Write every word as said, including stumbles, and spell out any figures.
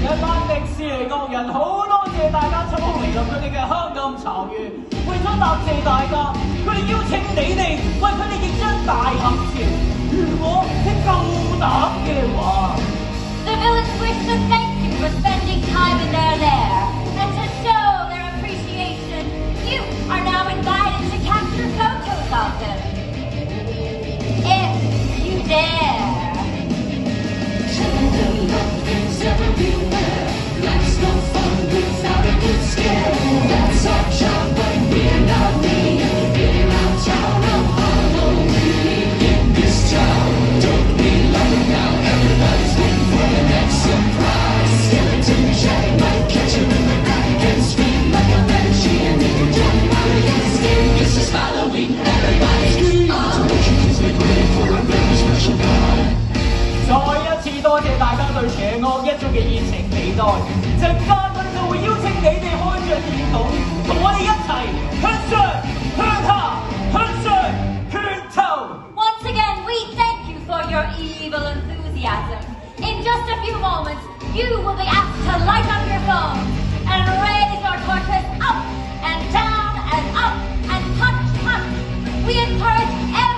一班迪士尼樂人，好多謝大家抽空嚟到佢哋嘅香港巢園，為咗答謝大家，佢哋邀請你哋為佢哋認真大合照。如果你夠膽嘅話 The villains wish to thank you for spending time in their lair, and to show their appreciation, you are now invited to capture photos of them. If you dare. Tender love is everywhere. Life's no fun without a good scare. That's our job, but we're not mean. In our town of Halloween, in this town, don't we love it now? Everybody's waiting for the next surprise. Skeleton Jack might catch you in the back and scream like a banshee, and if you don't worry your skin, this is Halloween. Everybody scream! Decoration kids make way for a very special guy. 再一次多謝大家對邪惡一族嘅熱情期待，陣間我哋就會邀請你哋開着電筒，同我哋一齊向上、向下、向上、拳頭。 Once again, we thank you for your evil enthusiasm. In just a few moments, you will be asked to light up your phones and raise your torches up and down and up and punch, punch. We encourage everyone